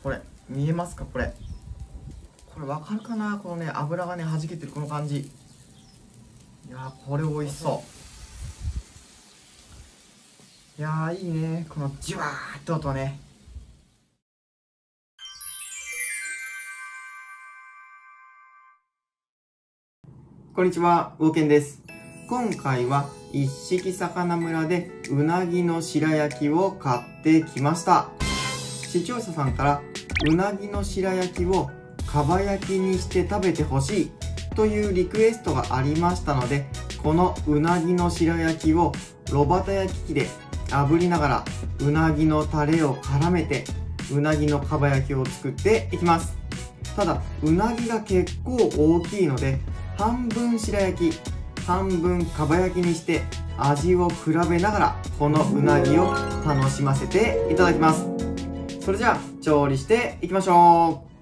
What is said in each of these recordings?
これ見えますか？これわかるかな？このね油がね弾けてるこの感じ。いやー、これ美味しそう。いやー、いいね、このジュワーって音ね。こんにちは、ウォーケンです。今回は一色魚村でうなぎの白焼きを買ってきました。視聴者さんからうなぎの白焼きをかば焼きにして食べてほしいというリクエストがありましたので、このうなぎの白焼きを炉端焼き器で炙りながらうなぎのタレを絡めてうなぎのかば焼きを作っていきます。ただうなぎが結構大きいので、半分白焼き半分かば焼きにして味を比べながらこのうなぎを楽しませていただきます。それじゃあ調理していきましょう。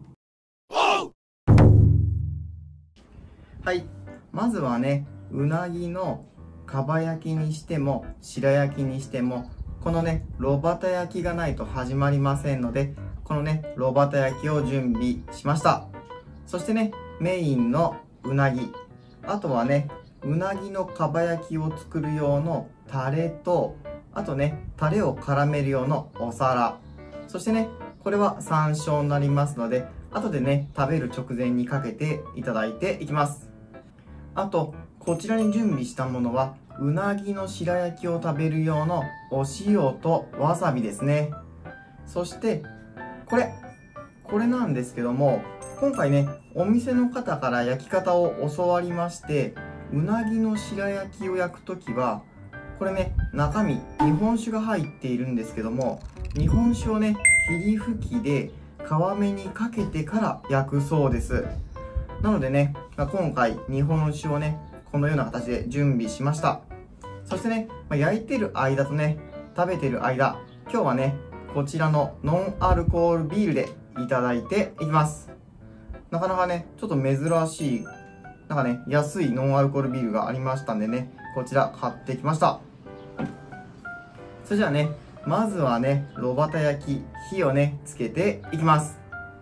はい、まずはね、うなぎのかば焼きにしても白焼きにしてもこのね炉端焼きがないと始まりませんので、このね炉端焼きを準備しました。そしてね、メインのうなぎ、あとはねうなぎのかば焼きを作る用のタレと、あとねタレを絡める用のお皿、そしてねこれは山椒になりますので、後でね食べる直前にかけていただいていきます。あとこちらに準備したものはうなぎの白焼きを食べる用のお塩とわさびですね。そしてこれなんですけども、今回ねお店の方から焼き方を教わりまして、うなぎの白焼きを焼くときはこれね、中身日本酒が入っているんですけども、日本酒をね霧吹きで皮目にかけてから焼くそうです。なのでね、今回日本酒をねこのような形で準備しました。そしてね、焼いてる間とね食べてる間、今日はねこちらのノンアルコールビールでいただいていきます。なかなかねちょっと珍しい、なんかね安いノンアルコールビールがありましたんでね、こちら買ってきました。それじゃあね、まずはね炉端焼き、火をねつけていきます。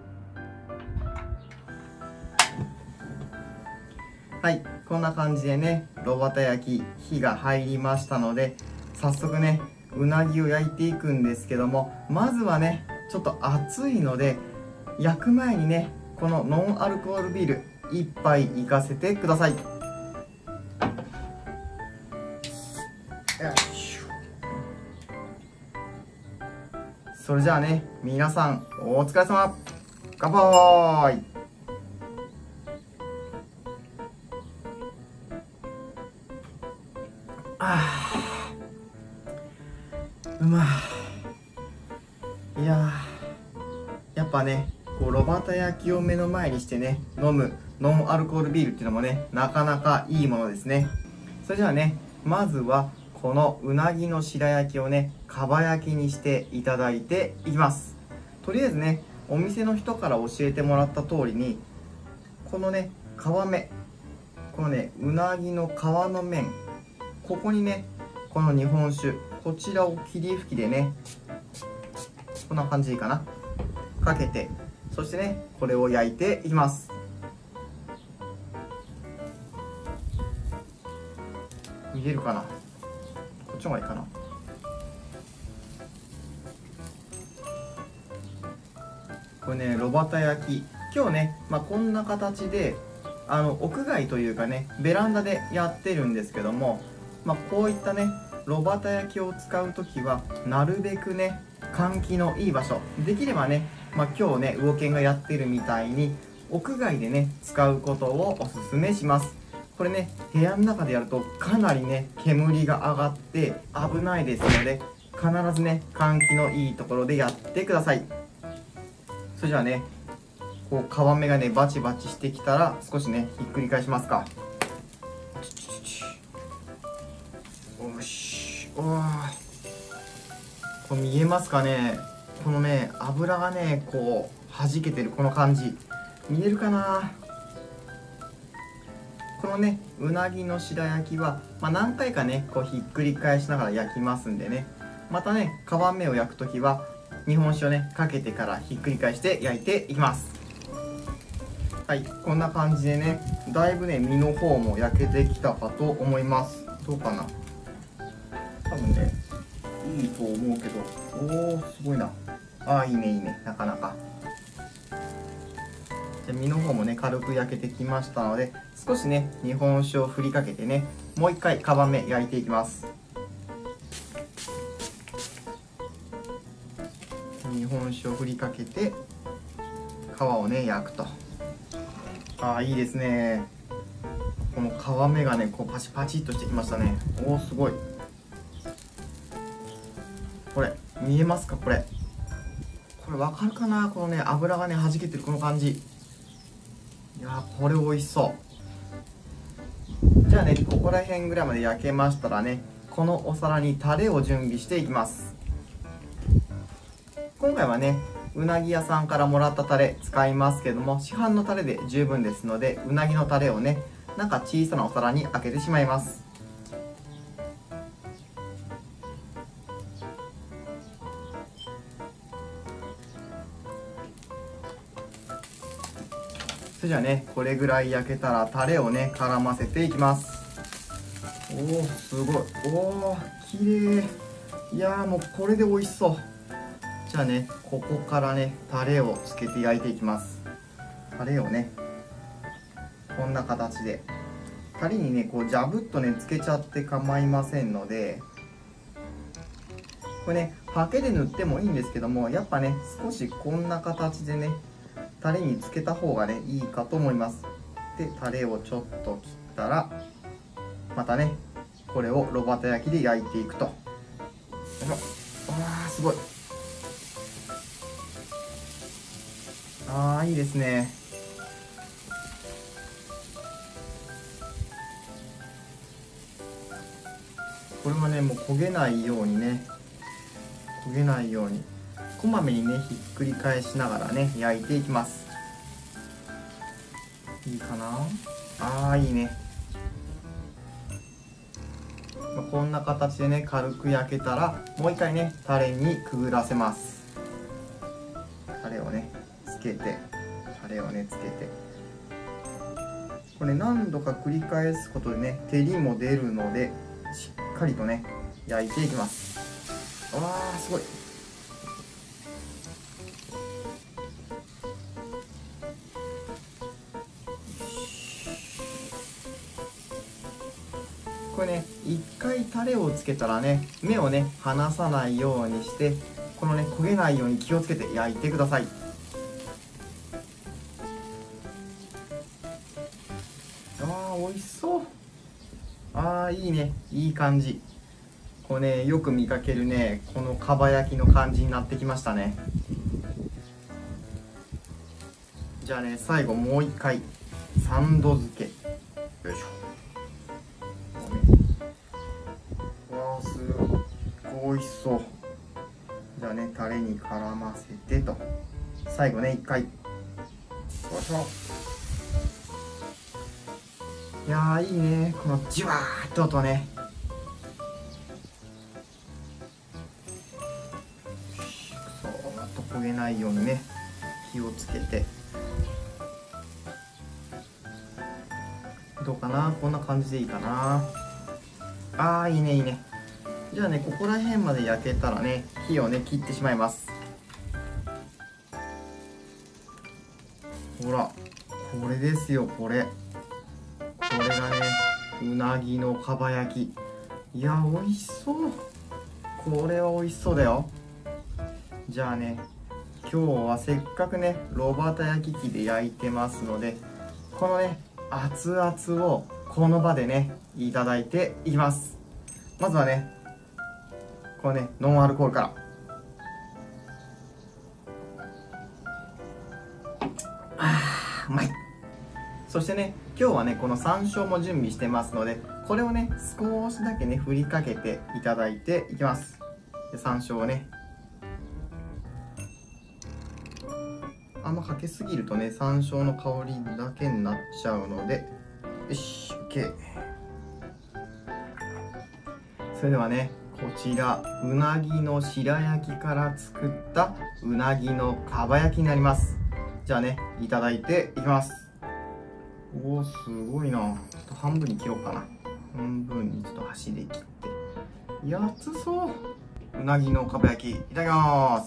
はい、こんな感じでね炉端焼き火が入りましたので、早速ねうなぎを焼いていくんですけども、まずはねちょっと熱いので焼く前にねこのノンアルコールビール1杯いかせてください。それじゃあね、皆さんお疲れ様。乾杯。うまい。いやー、やっぱねこう炉端焼きを目の前にしてね飲むノンアルコールビールっていうのもねなかなかいいものですね。それじゃあね、まずはこのうなぎの白焼きをねかば焼きにしていただいていきます。とりあえずねお店の人から教えてもらった通りに、このね皮目、このねうなぎの皮の面、ここにねこの日本酒、こちらを霧吹きでねこんな感じかなかけて、そしてねこれを焼いていきます。見えるかな、こっちの方がいいかな。これね炉端焼き、今日ね、こんな形で屋外というかねベランダでやってるんですけども、こういったね炉端焼きを使う時はなるべくね換気のいい場所、できればね、今日ねウオケンがやってるみたいに屋外でね使うことをおすすめします。これね部屋の中でやるとかなりね煙が上がって危ないですので、必ずね換気のいいところでやってください。それじゃあね、こう皮目がねバチバチしてきたら少しねひっくり返しますか。よし、これ見えますかね、このね油がねこう弾けてるこの感じ、見えるかな。このねうなぎの白焼きは、何回かねこうひっくり返しながら焼きますんでね、またね皮目を焼くときは日本酒をねかけてからひっくり返して焼いていきます。はい、こんな感じでね、だいぶね身の方も焼けてきたかと思います。どうかな、多分ねいいと思うけど、おーすごいな。いいねいいね、なかなか。じゃ身の方もね軽く焼けてきましたので、少しね日本酒を振りかけてね、もう一回皮目焼いていきます。日本酒を振りかけて皮をね焼くと。いいですね。この皮目がねこうパチパチっとしてきましたね。おおすごい。これ見えますか、これわかるかな、このね油がね弾けてるこの感じ。いやーこれ美味しそう。じゃあね、ここら辺ぐらいまで焼けましたらね、このお皿にタレを準備していきます。今回はねうなぎ屋さんからもらったタレ使いますけども、市販のタレで十分ですので、うなぎのタレをねなんか小さなお皿に開けてしまいます。それじゃあね、これぐらい焼けたらタレをね絡ませていきます。おおすごい、おおきれい。いやーもうこれで美味しそう。じゃあね、ここからねタレをつけて焼いていきます。タレをねこんな形で、タレにねこうジャブっとねつけちゃって構いませんので、これねハケで塗ってもいいんですけども、やっぱね少しこんな形でねタレにつけた方がねいいかと思います。でタレをちょっと切ったら、またねこれを炉端焼きで焼いていくと。よいしょ。すごい。いいですね。これもねもう焦げないようにね、こまめにねひっくり返しながらね焼いていきます。いいかな。いいね。こんな形でね軽く焼けたら、もう一回ねタレにくぐらせます。タレをねつけて、これ何度か繰り返すことでね照りも出るので、しっかりとね焼いていきます。すごい。これね一回タレをつけたらね、目をね離さないようにして、このね焦げないように気をつけて焼いてください。美味しそう。いいね、いい感じ。これねよく見かけるねこのかば焼きの感じになってきましたね。じゃあね最後もう一回3度漬け。よいしょ。すごい美味しそう。じゃあねタレに絡ませてと、最後ね一回。よいしょ。いやーいいね、このじわーっと音ね。そーっと焦げないようにね気をつけて。どうかな、こんな感じでいいかな。いいねいいね。じゃあねここら辺まで焼けたらね火をね切ってしまいます。ほらこれですよ、これがねうなぎのかば焼き。いや美味しそう。これは美味しそうだよ。じゃあね今日はせっかくね炉端焼き器で焼いてますので、このね熱々をこの場でねいただいていきます。まずはねこのねノンアルコールから。うまい。そしてね今日はねこの山椒も準備してますので、これをね少しだけね振りかけていただいていきます。で山椒をねあんまかけすぎるとね山椒の香りだけになっちゃうので、よし OK。 それではねちらうなぎの白焼きから作ったうなぎのかば焼きになります。じゃあね、いただいていきます。おお、すごいな。ちょっと半分に切ろうかな。半分にちょっと箸で切って、安そう。うなぎのかば焼きいただきます。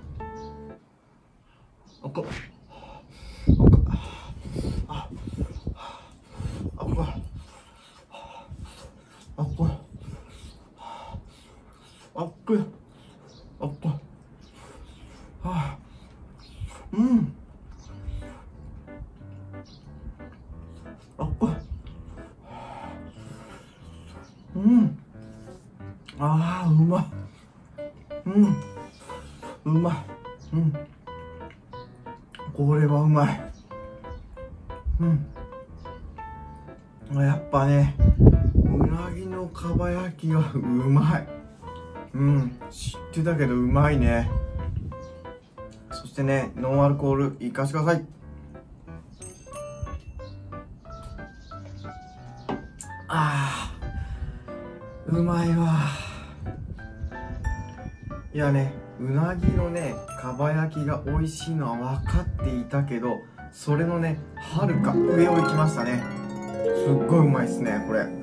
おこおこああこあこあっこあっこあうんあっこうんあーうまいうんうまいうんこれはうまいうんやっぱねうなぎのかば焼きはうまい。知ってたけどうまいね。そしてね、ノンアルコールいかしてください。うまいわ。いやね、うなぎのねかば焼きが美味しいのは分かっていたけど、それのねはるか上を行きましたね。すっごいうまいっすね、これ。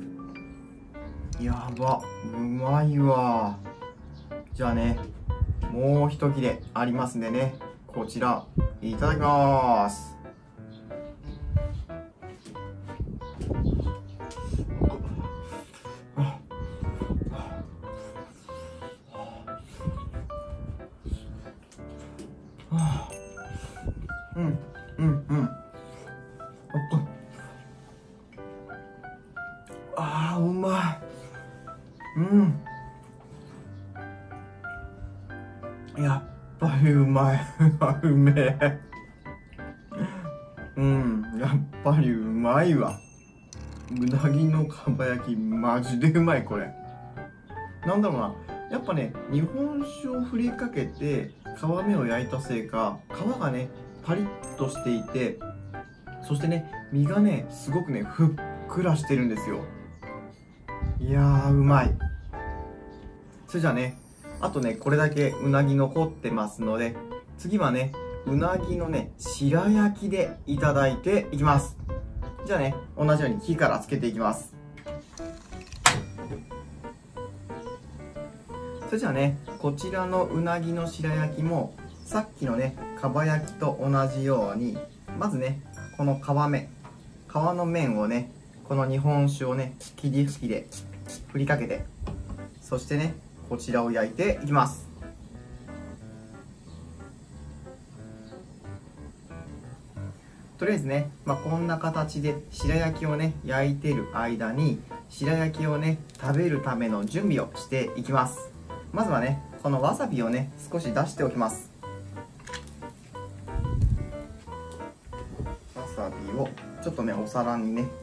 やば、うまいわ。じゃあね、もう一切れありますんでね、こちらいただきます。うまい。やっぱりうまい。うめえ。やっぱりうまいわ。うなぎのかば焼きマジでうまい。これなんだろうな、やっぱね日本酒を振りかけて皮目を焼いたせいか、皮がねパリッとしていて、そしてね身がねすごくねふっくらしてるんですよ。いやーうまい。それじゃあね、あとねこれだけうなぎ残ってますので、次はねうなぎのね白焼きでいただいていきます。じゃあね、同じように火からつけていきます。それじゃあね、こちらのうなぎの白焼きもさっきのねかば焼きと同じように、まずねこの皮の面をね、この日本酒をね霧吹きで振りかけて、そしてねこちらを焼いていきます。とりあえずね、こんな形で白焼きをね焼いてる間に、白焼きをね食べるための準備をしていきます。まずはねこのわさびをね少し出しておきます。わさびをちょっとねお皿にね、よ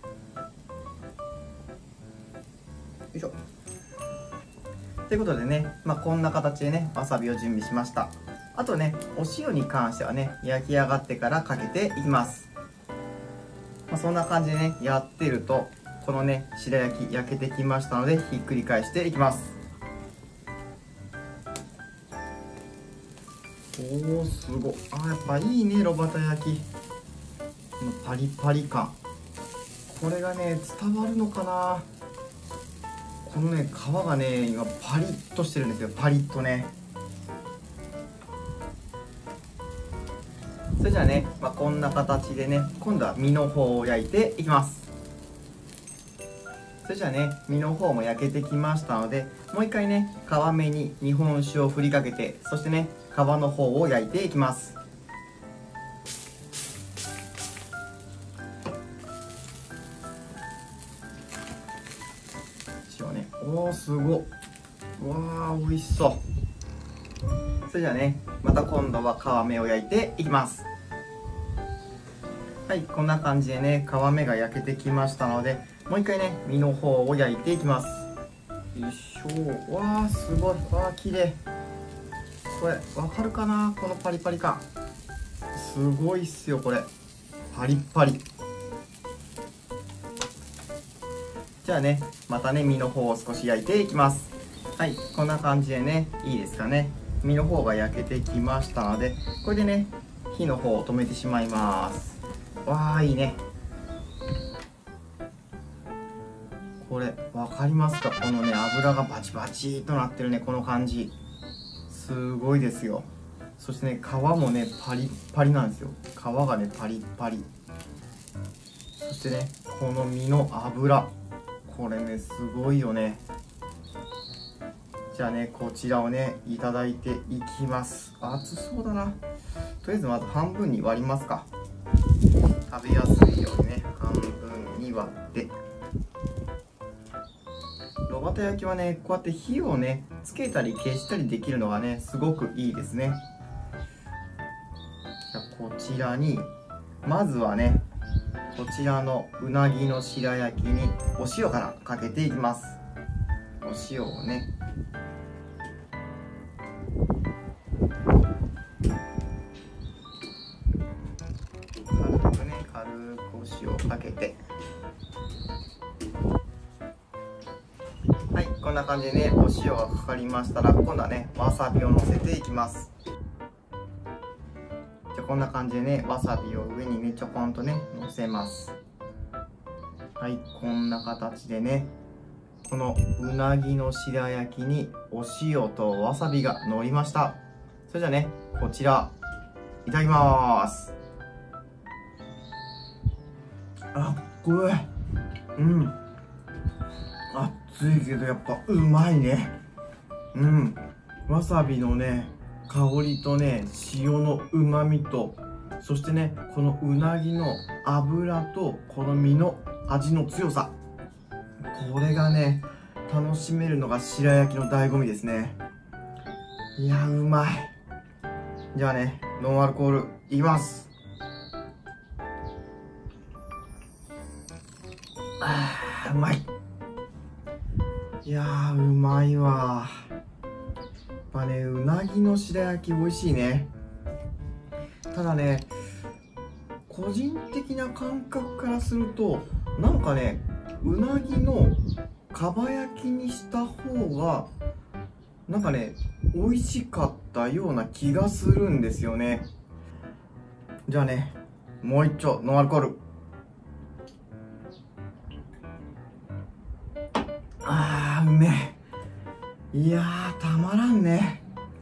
いしょ。ということでね、こんな形でねわさびを準備しました。あとねお塩に関してはね焼き上がってからかけていきます。そんな感じでねやってると、このね白焼き焼けてきましたので、ひっくり返していきます。おお、すごい。やっぱいいね、炉端焼き。このパリパリ感、これがね伝わるのかな。このね皮がね今パリッとしてるんですよ。パリッとね。それじゃあね、こんな形でね今度は身の方を焼いていきます。それじゃあね身の方も焼けてきましたので、もう一回ね皮目に日本酒を振りかけて、そしてね皮の方を焼いていきます。塩ね、おーすごっ。うわー美味しそう。それじゃあねまた今度は皮目を焼いていきます。はい、こんな感じでね皮目が焼けてきましたので、もう一回ね身の方を焼いていきます。よいしょ。わーすごい。わー綺麗。これわかるかな、このパリパリ感。すごいっすよこれ。パリッパリ。 じゃあね、またね、身の方を少し焼いていきます。はい、こんな感じでね、いいですかね。身の方が焼けてきましたので、これでね、火の方を止めてしまいます。わー、いいね。これ、わかりますか？このね、油がバチバチとなってるね、この感じ。すごいですよ。そしてね、皮もね、パリッパリなんですよ。皮がね、パリッパリ。そしてね、この身の脂。これね、すごいよね。じゃあね、こちらをね、いただいていきます。熱そうだな。とりあえずまず半分に割りますか。食べやすいようにね、半分に割って。炉端焼きはね、こうやって火をね、つけたり消したりできるのがね、すごくいいですね。じゃあこちらに、まずはね、こちらのうなぎの白焼きにお塩からかけていきます。お塩をね、軽くお塩をかけて、はい、こんな感じでね、お塩がかかりましたら、今度はね、わさびをのせていきます。じゃあこんな感じでね、わさびを上にね、ちょこんとね、のせます。はい、こんな形でね、このうなぎの白焼きにお塩とわさびがのりました。それじゃあね、こちら、いただきます。あっこれ、熱いけどやっぱうまいね。わさびのね、香りとね、塩のうまみと、そしてね、このうなぎの脂とこの身の味の強さ、これがね、楽しめるのが白焼きの醍醐味ですね。いや、うまい。じゃあね、ノンアルコールいきます。うまい。いやー、うまいわ。やっぱね、うなぎの白焼き美味しいね。ただね、個人的な感覚からすると、なんかね、うなぎのかば焼きにした方がなんかね、美味しかったような気がするんですよね。じゃあね、もう一丁ノンアルコール。うめえ。いやー、たまらんね。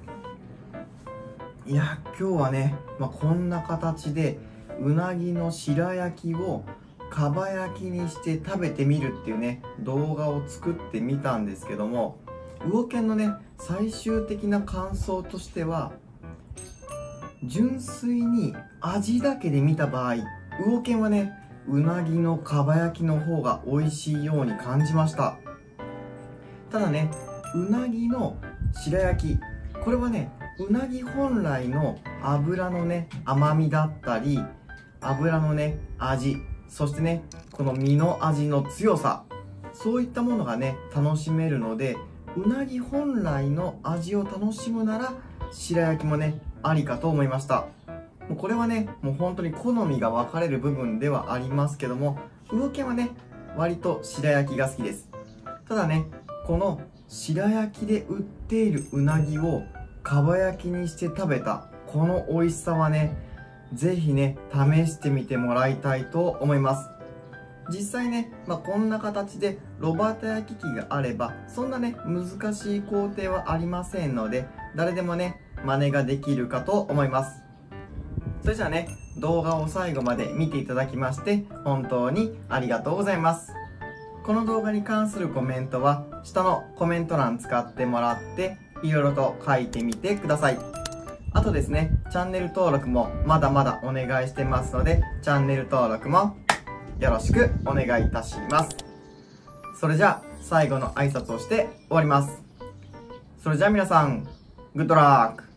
いや、今日はね、こんな形でうなぎの白焼きをかば焼きにして食べてみるっていうね、動画を作ってみたんですけども、魚研のね、最終的な感想としては、純粋に味だけで見た場合、魚研はね、うなぎのかば焼きの方が美味しいように感じました。ただね、うなぎの白焼き、これはね、うなぎ本来の脂のね、甘みだったり、脂のね、味、そしてね、この身の味の強さ、そういったものがね、楽しめるので、うなぎ本来の味を楽しむなら、白焼きもね、ありかと思いました。もうこれはね、もう本当に好みが分かれる部分ではありますけども、魚研はね、割と白焼きが好きです。ただね、この白焼きで売っているうなぎをかば焼きにして食べたこの美味しさはね、ぜひね、試してみてもらいたいと思います。実際ね、こんな形で炉端焼き器があれば、そんなね、難しい工程はありませんので、誰でもね、真似ができるかと思います。それじゃあね、動画を最後まで見ていただきまして、本当にありがとうございます。この動画に関するコメントは、下のコメント欄使ってもらって、いろいろと書いてみてください。あとですね、チャンネル登録もまだまだお願いしてますので、チャンネル登録もよろしくお願いいたします。それじゃあ、最後の挨拶をして終わります。それじゃあ皆さん、グッドラック。